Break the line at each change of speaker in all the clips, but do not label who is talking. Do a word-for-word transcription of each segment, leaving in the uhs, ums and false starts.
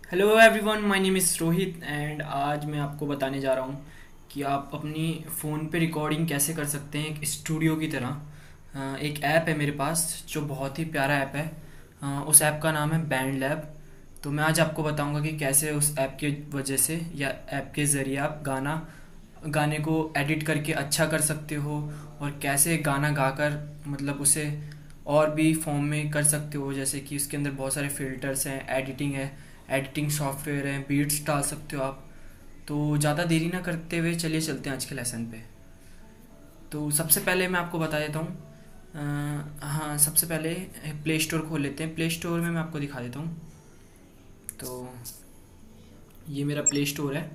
Hello everyone, my name is Rohit and आज मैं आपको बताने जा रहा हूँ कि आप अपनी फ़ोन पे रिकॉर्डिंग कैसे कर सकते हैं एक स्टूडियो की तरह। अ, एक ऐप है मेरे पास जो बहुत ही प्यारा ऐप है। अ, उस ऐप का नाम है बैंड लैब। तो मैं आज आपको बताऊंगा कि कैसे उस ऐप की वजह से या ऐप के ज़रिए आप गाना गाने को एडिट करके अच्छा कर सकते हो और कैसे गाना गाकर मतलब उसे और भी फॉर्म में कर सकते हो। जैसे कि उसके अंदर बहुत सारे फिल्टर्स हैं, एडिटिंग है, एडिटिंग सॉफ्टवेयर है, बीट्स डाल सकते हो आप। तो ज़्यादा देरी ना करते हुए चलिए चलते हैं आज के लेसन पे। तो सबसे पहले मैं आपको बता देता हूँ। अ, हाँ, सबसे पहले प्ले स्टोर खोल लेते हैं। प्ले स्टोर में मैं आपको दिखा देता हूँ। तो ये मेरा प्ले स्टोर है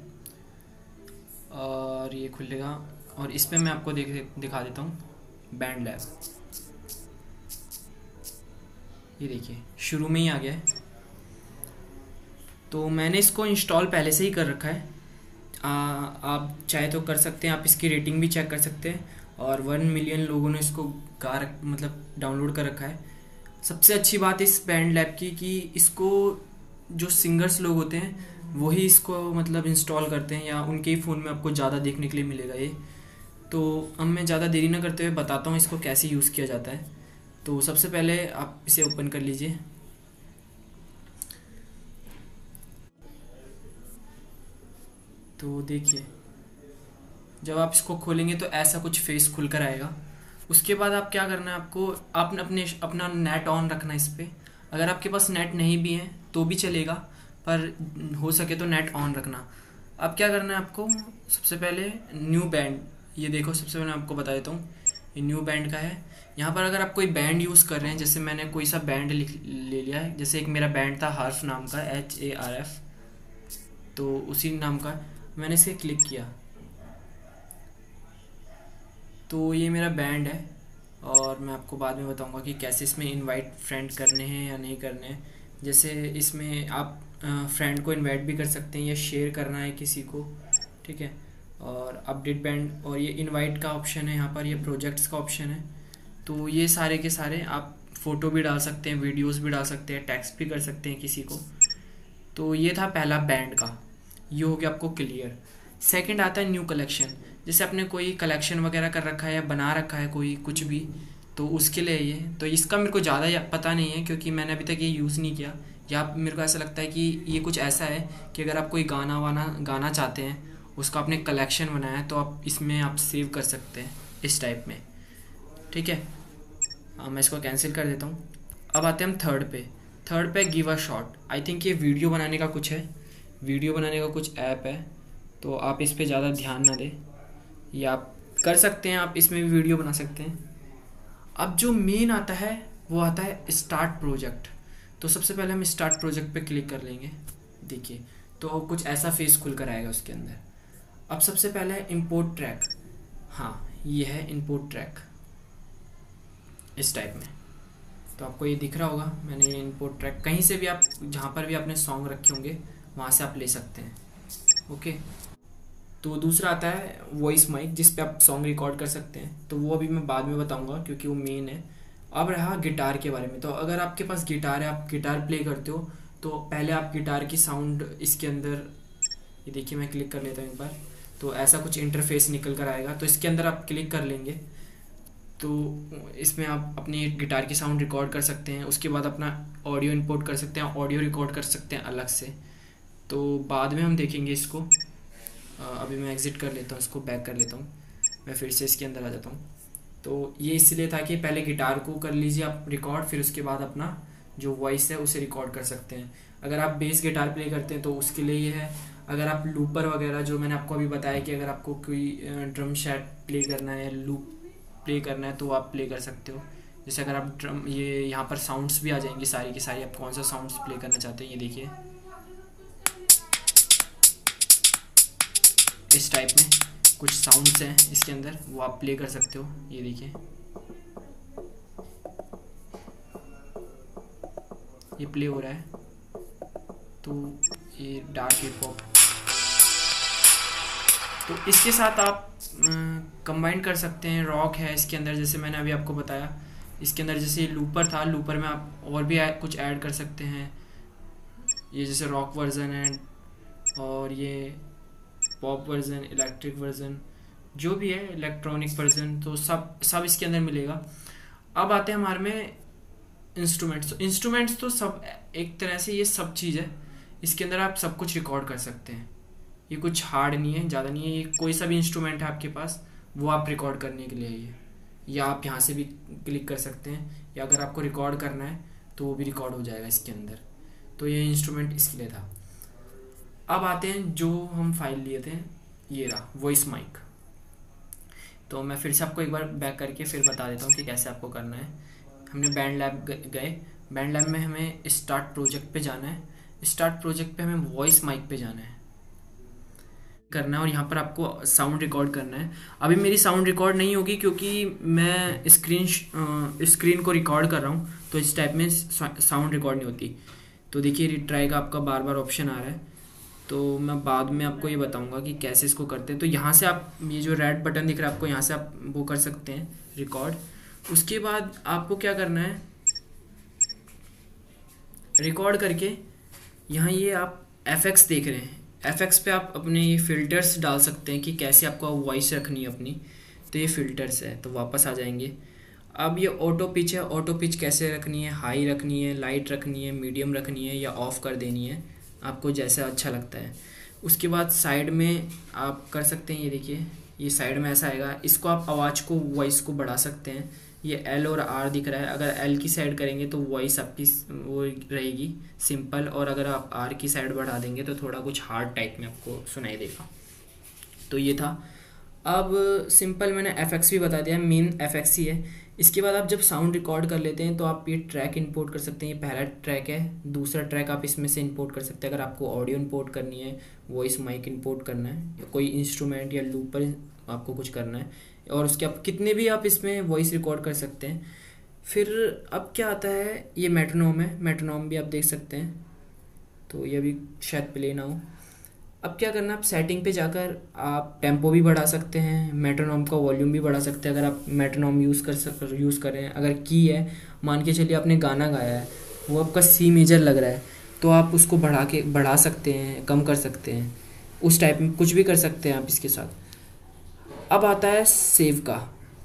और ये खुलेगा और इस पर मैं आपको देख दिखा देता हूँ बैंड लैब। ये देखिए शुरू में ही आ गया है। तो मैंने इसको इंस्टॉल पहले से ही कर रखा है। आ, आप चाहे तो कर सकते हैं, आप इसकी रेटिंग भी चेक कर सकते हैं और वन मिलियन लोगों ने इसको गा रख मतलब डाउनलोड कर रखा है। सबसे अच्छी बात इस बैंड लैब की कि इसको जो सिंगर्स लोग होते हैं वही इसको मतलब इंस्टॉल करते हैं या उनके ही फ़ोन में आपको ज़्यादा देखने के लिए मिलेगा ये। तो अब मैं ज़्यादा देरी ना करते हुए बताता हूँ इसको कैसे यूज़ किया जाता है। तो सबसे पहले आप इसे ओपन कर लीजिए। तो देखिए जब आप इसको खोलेंगे तो ऐसा कुछ फेस खुल कर आएगा। उसके बाद आप क्या करना है, आपको आपने अपने अपना नेट ऑन रखना है इस पर। अगर आपके पास नेट नहीं भी है तो भी चलेगा, पर हो सके तो नेट ऑन रखना। अब क्या करना है आपको, सबसे पहले न्यू बैंड, ये देखो सबसे पहले आपको बता देता हूँ ये न्यू बैंड का है। यहाँ पर अगर आप कोई बैंड यूज़ कर रहे हैं, जैसे मैंने कोई सा बैंड लिख ले लिया है, जैसे एक मेरा बैंड था हर्फ नाम का, एच ए आर एफ, तो उसी नाम का मैंने इसे क्लिक किया। तो ये मेरा बैंड है और मैं आपको बाद में बताऊंगा कि कैसे इसमें इनवाइट फ्रेंड करने हैं या नहीं करने हैं। जैसे इसमें आप फ्रेंड को इनवाइट भी कर सकते हैं या शेयर करना है किसी को, ठीक है। और अपडेट बैंड और ये इनवाइट का ऑप्शन है, यहाँ पर ये प्रोजेक्ट्स का ऑप्शन है। तो ये सारे के सारे आप फ़ोटो भी डाल सकते हैं, वीडियोस भी डाल सकते हैं, टेक्स्ट भी कर सकते हैं किसी को। तो ये था पहला बैंड का, ये हो गया आपको क्लियर। सेकंड आता है न्यू कलेक्शन। जैसे आपने कोई कलेक्शन वगैरह कर रखा है या बना रखा है कोई कुछ भी, तो उसके लिए ये, तो इसका मेरे को ज़्यादा पता नहीं है क्योंकि मैंने अभी तक ये यूज़ नहीं किया। या मेरे को ऐसा लगता है कि ये कुछ ऐसा है कि अगर आप कोई गाना वाना गाना चाहते हैं, उसका आपने कलेक्शन बनाया है, तो आप इसमें आप सेव कर सकते हैं इस टाइप में, ठीक है। हाँ, मैं इसको कैंसिल कर देता हूँ। अब आते हैं हम थर्ड पे। थर्ड पे give a shot. I think ये वीडियो बनाने का कुछ है, वीडियो बनाने का कुछ ऐप है। तो आप इस पे ज़्यादा ध्यान ना दें, या आप कर सकते हैं, आप इसमें भी वीडियो बना सकते हैं। अब जो मेन आता है वो आता है स्टार्ट प्रोजेक्ट। तो सबसे पहले हम स्टार्ट प्रोजेक्ट पे क्लिक कर लेंगे। देखिए तो कुछ ऐसा फेस खुल कर आएगा उसके अंदर। अब सबसे पहले है इम्पोर्ट ट्रैक। हाँ, ये है इम्पोर्ट ट्रैक इस टाइप में। तो आपको ये दिख रहा होगा, मैंने ये इम्पोर्ट ट्रैक, कहीं से भी आप जहाँ पर भी आपने सॉन्ग रखे होंगे वहाँ से आप ले सकते हैं, ओके। तो दूसरा आता है वॉइस माइक, जिस पे आप सॉन्ग रिकॉर्ड कर सकते हैं। तो वो अभी मैं बाद में बताऊंगा क्योंकि वो मेन है। अब रहा गिटार के बारे में। तो अगर आपके पास गिटार है, आप गिटार प्ले करते हो, तो पहले आप गिटार की साउंड इसके अंदर, ये देखिए मैं क्लिक कर लेता हूँ एक बार, तो ऐसा कुछ इंटरफेस निकल कर आएगा। तो इसके अंदर आप क्लिक कर लेंगे तो इसमें आप अपनी गिटार की साउंड रिकॉर्ड कर सकते हैं। उसके बाद अपना ऑडियो इंपोर्ट कर सकते हैं, ऑडियो रिकॉर्ड कर सकते हैं अलग से। तो बाद में हम देखेंगे इसको। अभी मैं एग्ज़िट कर लेता हूँ, इसको बैक कर लेता हूँ, मैं फिर से इसके अंदर आ जाता हूँ। तो ये इसलिए था कि पहले गिटार को कर लीजिए आप रिकॉर्ड, फिर उसके बाद अपना जो वॉइस है उसे रिकॉर्ड कर सकते हैं। अगर आप बेस गिटार प्ले करते हैं तो उसके लिए ये है। अगर आप लूपर वगैरह, जो मैंने आपको अभी बताया कि अगर आपको कोई ड्रम सेट प्ले करना है, लूप प्ले करना है, तो आप प्ले कर सकते हो। जैसे अगर आप ड्रम, ये यहाँ पर साउंड्स भी आ जाएंगी सारी की सारी, आप कौन सा साउंड्स प्ले करना चाहते हैं। ये देखिए इस टाइप में कुछ साउंड्स हैं इसके अंदर, वो आप प्ले कर सकते हो। ये देखिए ये प्ले हो रहा है। तो ये डार्क हिप हॉप, तो इसके साथ आप कंबाइन कर सकते हैं। रॉक है इसके अंदर, जैसे मैंने अभी आपको बताया। इसके अंदर जैसे लूपर था, लूपर में आप और भी कुछ ऐड कर सकते हैं। ये जैसे रॉक वर्जन है और ये पॉप वर्जन, इलेक्ट्रिक वर्जन, जो भी है इलेक्ट्रॉनिक वर्जन, तो सब सब इसके अंदर मिलेगा। अब आते हैं हमारे में इंस्ट्रूमेंट्स। तो इंस्ट्रूमेंट्स तो सब एक तरह से ये सब चीज़ है, इसके अंदर आप सब कुछ रिकॉर्ड कर सकते हैं। ये कुछ हार्ड नहीं है, ज़्यादा नहीं है, ये कोई सा भी इंस्ट्रूमेंट है आपके पास वो आप रिकॉर्ड करने के लिए है ये, या आप यहाँ से भी क्लिक कर सकते हैं, या अगर आपको रिकॉर्ड करना है तो वो भी रिकॉर्ड हो जाएगा इसके अंदर। तो ये इंस्ट्रूमेंट इसके लिए था। अब आते हैं जो हम फाइल लिए थे, ये रहा वॉइस माइक। तो मैं फिर से आपको एक बार बैक करके फिर बता देता हूँ कि कैसे आपको करना है। हमने बैंड लैब गए, बैंड लैब में हमें स्टार्ट प्रोजेक्ट पे जाना है, स्टार्ट प्रोजेक्ट पे हमें वॉइस माइक पे जाना है करना है और यहाँ पर आपको साउंड रिकॉर्ड करना है। अभी मेरी साउंड रिकॉर्ड नहीं होगी क्योंकि मैं स्क्रीन स्क्रीन को रिकॉर्ड कर रहा हूँ, तो इस टाइप में साउंड रिकॉर्ड नहीं होती। तो देखिए रिट्राई का आपका बार बार ऑप्शन आ रहा है, तो मैं बाद में आपको ये बताऊंगा कि कैसे इसको करते हैं। तो यहाँ से आप ये जो रेड बटन दिख रहा है आपको, यहाँ से आप वो कर सकते हैं रिकॉर्ड। उसके बाद आपको क्या करना है, रिकॉर्ड करके यहाँ ये आप एफ एक्स देख रहे हैं, एफ एक्स पे आप अपने ये फ़िल्टर्स डाल सकते हैं कि कैसे आपको वॉइस रखनी है अपनी। तो ये फ़िल्टर्स है, तो वापस आ जाएंगे। अब ये ऑटो पिच है, ऑटो पिच कैसे रखनी है, हाई रखनी है, लाइट रखनी है, मीडियम रखनी है या ऑफ़ कर देनी है, आपको जैसा अच्छा लगता है। उसके बाद साइड में आप कर सकते हैं, ये देखिए ये साइड में ऐसा आएगा, इसको आप आवाज़ को वॉइस को बढ़ा सकते हैं। ये एल और आर दिख रहा है, अगर एल की साइड करेंगे तो वॉइस आपकी वो रहेगी सिंपल, और अगर आप आर की साइड बढ़ा देंगे तो थोड़ा कुछ हार्ड टाइप में आपको सुनाई देगा। तो ये था। अब सिंपल मैंने एफ एक्स भी बता दिया, मेन एफ एक्स ही है। इसके बाद आप जब साउंड रिकॉर्ड कर लेते हैं तो आप ये ट्रैक इंपोर्ट कर सकते हैं। ये पहला ट्रैक है, दूसरा ट्रैक आप इसमें से इंपोर्ट कर सकते हैं अगर आपको ऑडियो इंपोर्ट करनी है, वॉइस माइक इंपोर्ट करना है, या कोई इंस्ट्रूमेंट या लूपर आपको कुछ करना है, और उसके आप कितने भी आप इसमें वॉइस रिकॉर्ड कर सकते हैं। फिर अब क्या आता है, ये मेट्रोनोम है, मेट्रोनोम भी आप देख सकते हैं। तो ये अभी शायद प्ले ना हो। अब क्या करना, आप सेटिंग पे जाकर आप टेम्पो भी बढ़ा सकते हैं, मेट्रोनोम का वॉल्यूम भी बढ़ा सकते हैं अगर आप मेट्रोनोम यूज़ कर सक यूज़ कर रहे हैं। अगर की है, मान के चलिए आपने गाना गाया है, वो आपका सी मेजर लग रहा है, तो आप उसको बढ़ा के बढ़ा सकते हैं, कम कर सकते हैं, उस टाइप में कुछ भी कर सकते हैं आप इसके साथ। अब आता है सेव का।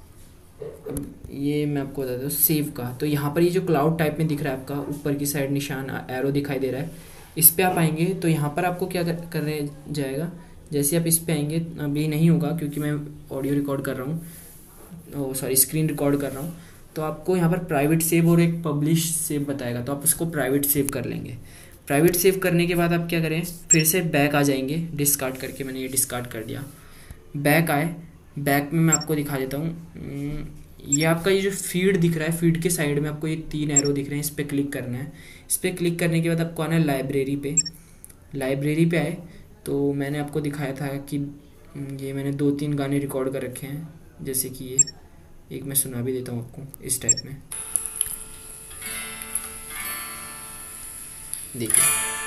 अब ये मैं आपको बता दूँ सेव का। तो यहाँ पर ये जो क्लाउड टाइप में दिख रहा है आपका, ऊपर की साइड निशान एरो दिखाई दे रहा है, इस पर आप आएंगे तो यहाँ पर आपको क्या करने जाएगा, जैसे आप इस पर आएंगे, अभी नहीं होगा क्योंकि मैं ऑडियो रिकॉर्ड कर रहा हूँ, सॉरी स्क्रीन रिकॉर्ड कर रहा हूँ। तो आपको यहाँ पर प्राइवेट सेव और एक पब्लिश सेव बताएगा, तो आप उसको प्राइवेट सेव कर लेंगे। प्राइवेट सेव करने के बाद आप क्या करें, फिर से बैक आ जाएंगे, डिस्कार्ड करके मैंने ये डिस्कार्ड कर दिया। बैक आए, बैक में मैं आपको दिखा देता हूँ। ये आपका ये जो फीड दिख रहा है, फीड के साइड में आपको ये तीन एरो दिख रहे हैं, इस पर क्लिक करना है। इस पर क्लिक करने के बाद आपको आना है लाइब्रेरी पे। लाइब्रेरी पे आए तो मैंने आपको दिखाया था कि ये मैंने दो तीन गाने रिकॉर्ड कर रखे हैं, जैसे कि ये एक मैं सुना भी देता हूँ आपको इस टाइप में, देखिए।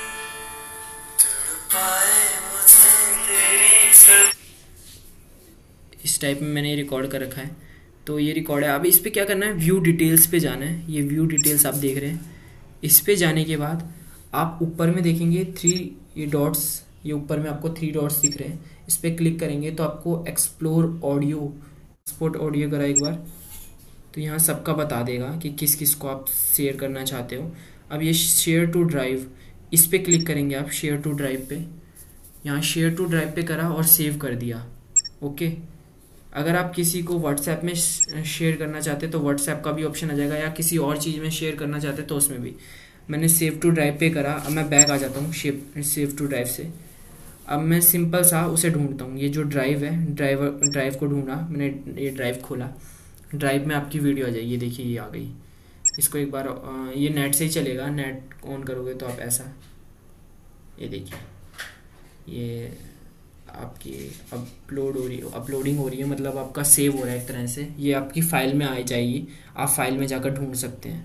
इस टाइप में मैंने ये रिकॉर्ड कर रखा है। तो ये रिकॉर्ड है। अब इस पर क्या करना है, व्यू डिटेल्स पे जाना है। ये व्यू डिटेल्स आप देख रहे हैं, इस पे जाने के बाद आप ऊपर में देखेंगे थ्री ये डॉट्स, ये ऊपर में आपको थ्री डॉट्स दिख रहे हैं, इस पर क्लिक करेंगे तो आपको एक्सप्लोर ऑडियो, एक्सपोर्ट ऑडियो करा एक बार, तो यहाँ सबका बता देगा कि किस किस को आप शेयर करना चाहते हो। अब ये शेयर टू ड्राइव, इस पर क्लिक करेंगे आप शेयर टू ड्राइव पे, यहाँ शेयर टू ड्राइव पे करा और सेव कर दिया। ओके, अगर आप किसी को व्हाट्सएप में शेयर करना चाहते तो व्हाट्सएप का भी ऑप्शन आ जाएगा, या किसी और चीज़ में शेयर करना चाहते तो उसमें भी। मैंने सेव टू ड्राइव पे करा। अब मैं बैक आ जाता हूँ शेव सेव टू ड्राइव से। अब मैं सिंपल सा उसे ढूंढता हूँ, ये जो ड्राइव है, ड्राइव ड्राइव को ढूंढा मैंने, ये ड्राइव खोला, ड्राइव में आपकी वीडियो आ जाएगी, ये देखिए ये आ गई। इसको एक बार, ये नेट से ही चलेगा, नेट ऑन करोगे तो आप ऐसा, ये देखिए ये आपकी अपलोड हो रही है, अपलोडिंग हो रही है, मतलब आपका सेव हो रहा है एक तरह से। ये आपकी फ़ाइल में आ जाएगी, आप फाइल में जाकर ढूंढ सकते हैं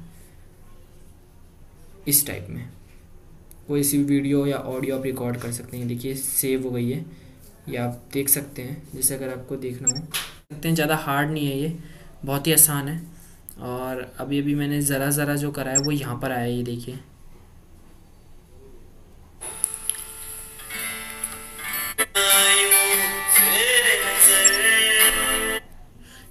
इस टाइप में। कोई सी वीडियो या ऑडियो आप रिकॉर्ड कर सकते हैं। देखिए सेव हो गई है, ये आप देख सकते हैं, जैसे अगर आपको देखना हो सकते हैं। ज़्यादा हार्ड नहीं है, ये बहुत ही आसान है। और अभी अभी मैंने ज़रा ज़रा जो करा है वो यहाँ पर आया है, ये देखिए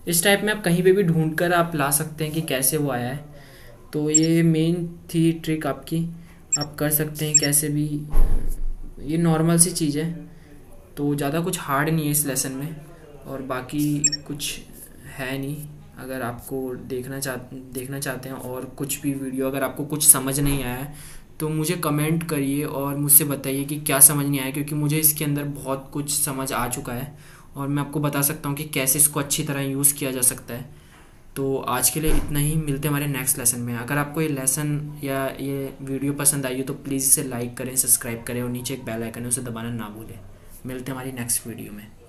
इस टाइप में आप कहीं पे भी ढूंढ कर आप ला सकते हैं कि कैसे वो आया है। तो ये मेन थी ट्रिक आपकी, आप कर सकते हैं कैसे भी। ये नॉर्मल सी चीज़ है, तो ज़्यादा कुछ हार्ड नहीं है इस लेसन में, और बाकी कुछ है नहीं। अगर आपको देखना चाह देखना चाहते हैं और कुछ भी वीडियो, अगर आपको कुछ समझ नहीं आया है तो मुझे कमेंट करिए और मुझसे बताइए कि क्या समझ नहीं आया, क्योंकि मुझे इसके अंदर बहुत कुछ समझ आ चुका है और मैं आपको बता सकता हूँ कि कैसे इसको अच्छी तरह यूज़ किया जा सकता है। तो आज के लिए इतना ही, मिलते हैं हमारे नेक्स्ट लेसन में। अगर आपको ये लेसन या ये वीडियो पसंद आई हो तो प्लीज़ इसे लाइक करें, सब्सक्राइब करें और नीचे एक बेल आइकन है उसे दबाना ना भूलें। मिलते हैं हमारी नेक्स्ट वीडियो में।